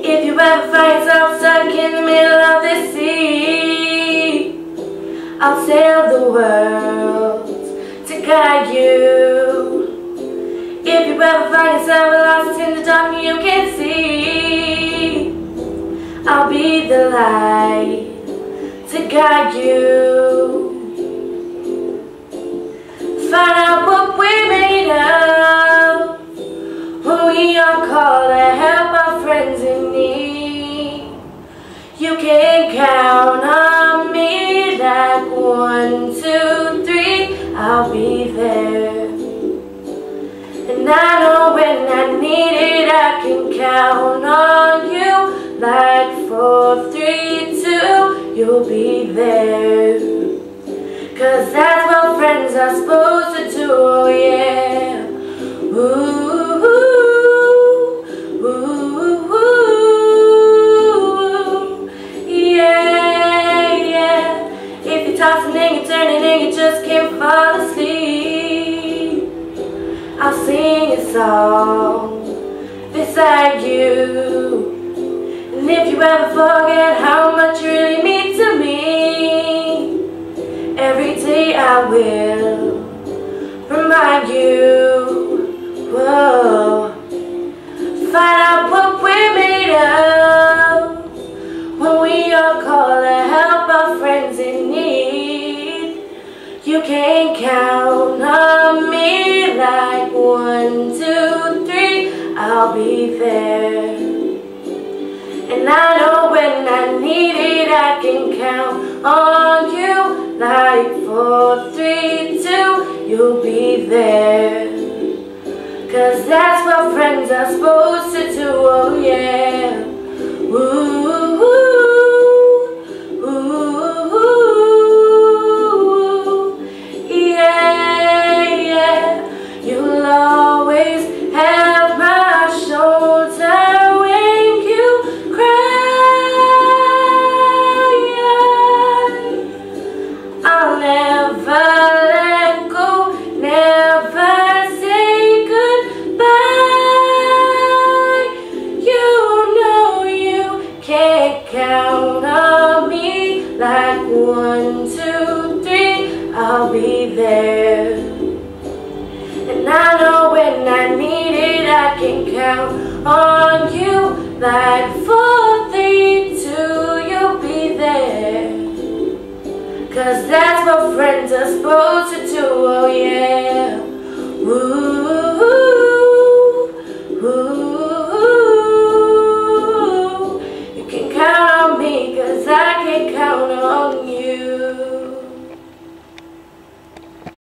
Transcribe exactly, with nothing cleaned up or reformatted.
If you ever find yourself stuck in the middle of the sea, I'll sail the world to guide you. If you ever find yourself lost in the dark and you can't see, I'll be the light to guide you. Find out what we're made of when we are called to help our friends in need. You can count on me like one, two, three, I'll be there. And I know when I need it, I can count on you. Like four, three, two, you'll be there. Cause that's what friends are supposed to do, oh yeah. Ooh, ooh, ooh, ooh, yeah, yeah. If you're tossing and you're turning and you just can't fall asleep, I'll sing a song beside you. And if you ever forget how much you really mean to me, every day I will remind you. Whoa. Find out what we're made of when we are called to help our friends in need. You can count on me like one, two, three, I'll be there. And I know when I need it, I can count on you. Like four, three, two, you'll be there. Cause that's what friends are supposed to do, oh yeah. Ooh, ooh, ooh, yeah, yeah. You'll always have my shoulder when you cry. I'll never let go, never say goodbye. You know you can't count on me. Like one, two, three, I'll be there. And I know when I need it, I can count on you. Like four, three, two, you'll be there. Cause that's what friends are supposed to do, oh yeah. Ooh, ooh, you can count on me, cause I can count on you.